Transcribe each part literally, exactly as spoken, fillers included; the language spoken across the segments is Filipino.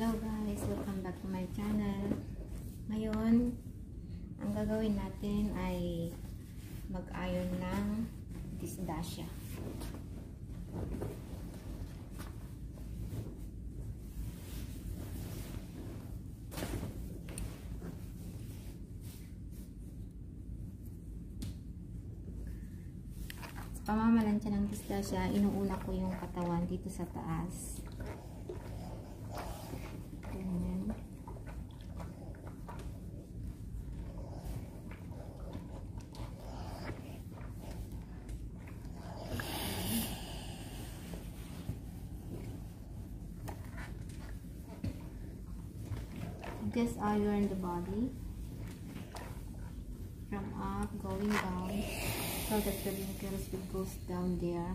Hello guys! Welcome back to my channel. Ngayon, ang gagawin natin ay mag-iron ng disdasya. Sa pamamalansya ng disdasya, inuuna ko yung katawan dito sa taas. Just iron the body from up going down so that the wrinkles will go down there.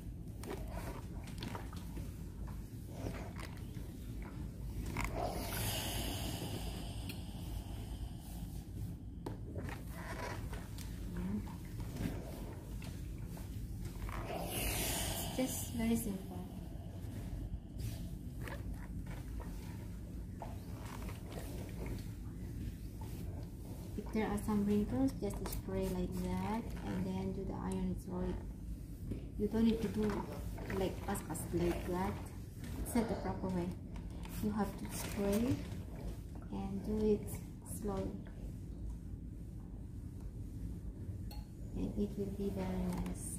It's just very simple. There are some wrinkles, just spray like that and then do the iron. It's all, you don't need to do like fast fast like that. It's not the proper way. You have to spray and do it slowly, and it will be very nice.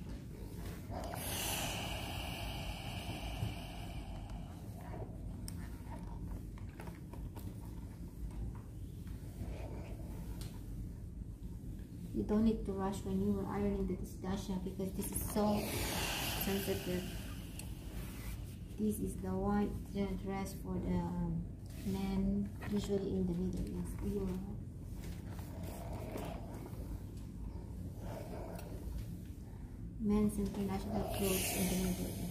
You don't need to rush when you are ironing the disdasya because this is so sensitive. This is the white dress for the um, men, usually in the Middle East, Europe. Men's international clothes in the Middle East.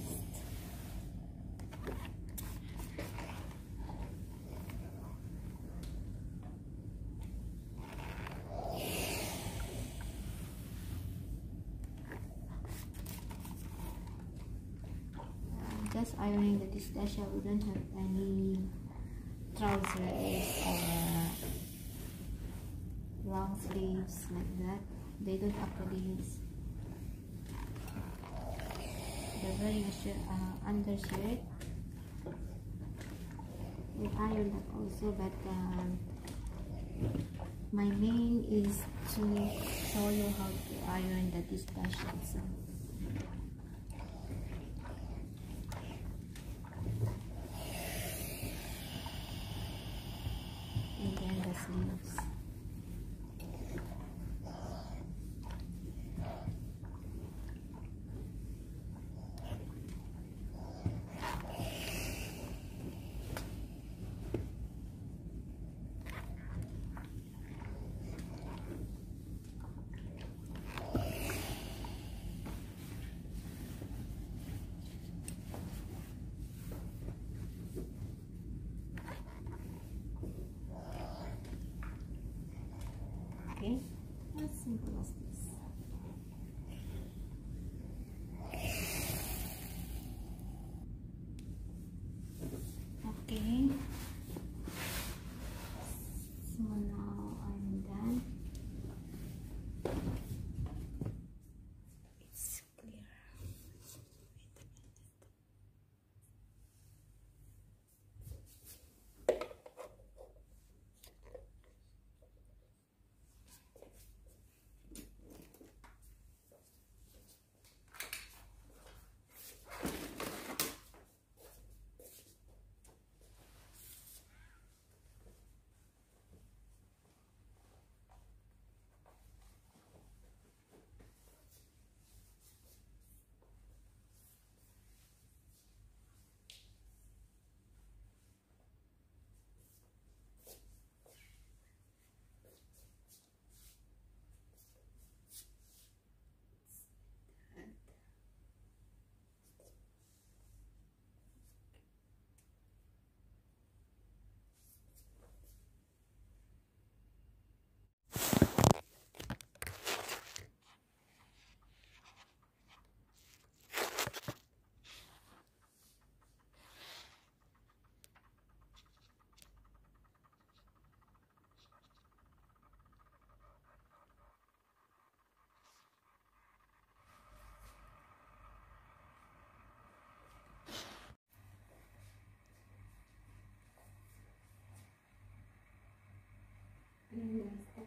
Just ironing the disdasya, we don't have any trousers or long sleeves like that. They don't actually use. They're wearing a shirt, uh, undershirt. We iron that also, but um, my main is to show you how to iron the disdasya itself. Sleeves.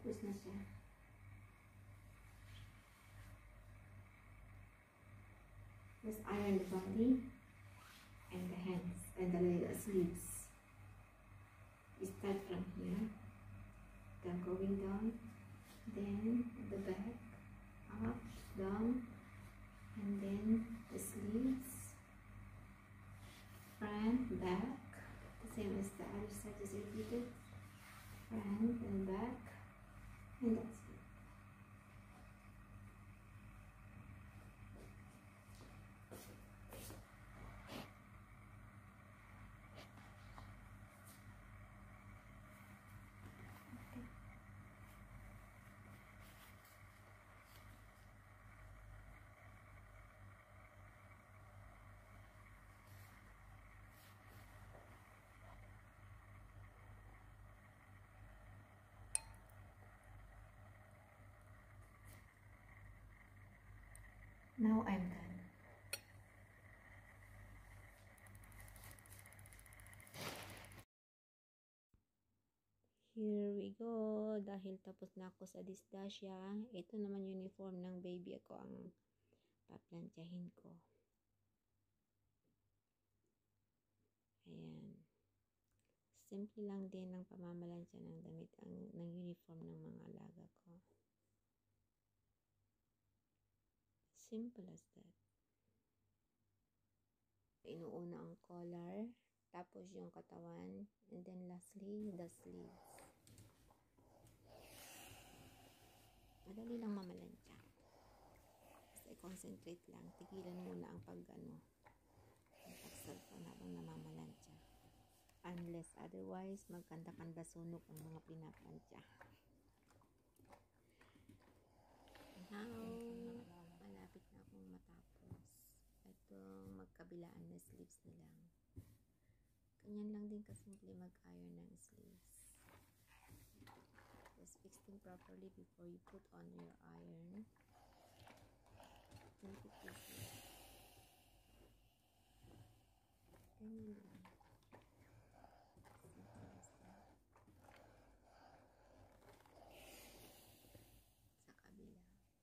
Tapos na siya. Let's iron the body and the hands and the sleeves. You start from here, then going down, then the back, up, down, and then the sleeves, front, back, the same as the other side, just repeat it, front and back, and that's it. Now I'm done. Here we go. Dahil tapos na ako sa dysdasia, ito naman uniform ng baby ako ang paplantyahin ko. Ayan. Simple lang din ang pamamalansya ng damit ang, ng uniform ng mga alaga ko. Simple as that. Inuuna ang collar, tapos yung katawan, and then lastly, the sleeves. Madali lang mamalansya. Basta i-concentrate lang. Tigilan muna ang pag-ano, ang pag-cellphone habang namamalansya. Unless otherwise, magkanda-kanda sunog ang mga pinaplantya. Now, malapit na akong matapos. Itong magkabilaan na sleeves na lang. Ganyan lang din kasimple mag-iron ng sleeves. Just fix them properly before you put on your iron. Make it easy. Ganyan lang. Simple as that. Sa kabila.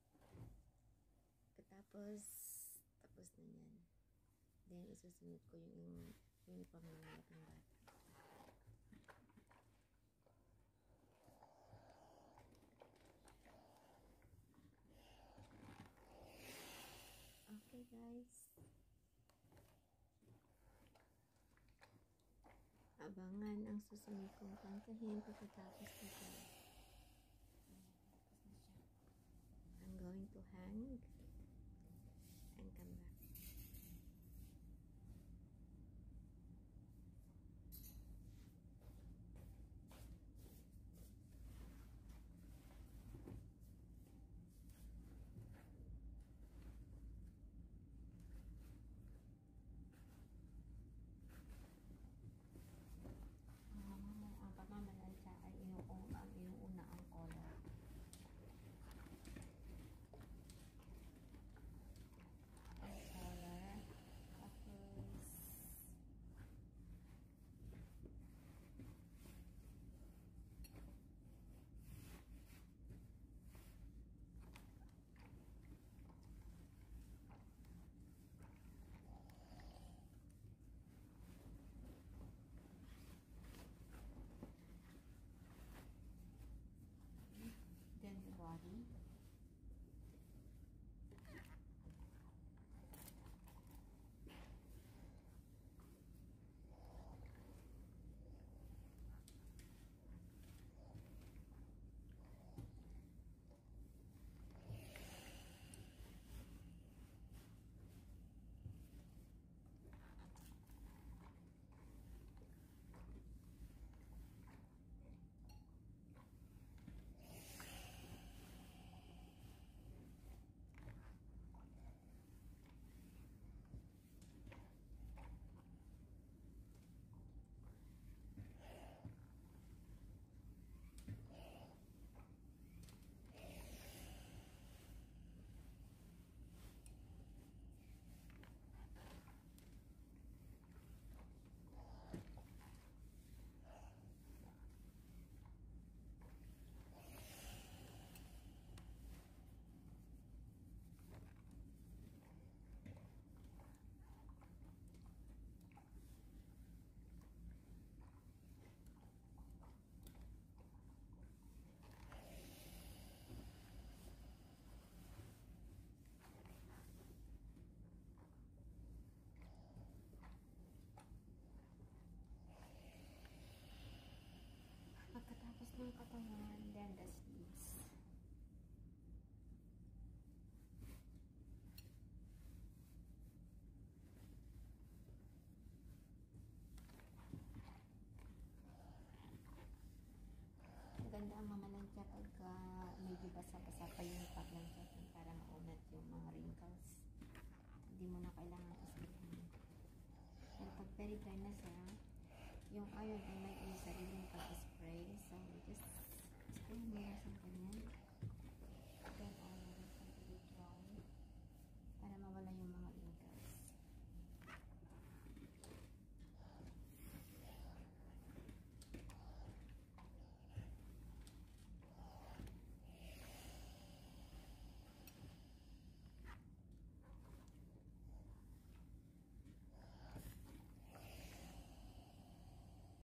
Tapos, tapos na yan. Then, isusunod ko yung uniform ng malaking bata. Okay, guys. Abangan ang susunod kong pantahin pagkatapos nito. Tapos na siya. I'm going to hang and come back. Ang pamamalansya ay inuuna ang inuuna ang collar. ng katawan, then the sleeves. Maganda ang mamalansya pagka medyo basa-basa pa yung paglansya para maunat yung mga wrinkles. Hindi mo na kailangan isipin. Pero pag very dry na siya, yung iron ay may sariling pag-spray. So, just spray mo na sa ganyan.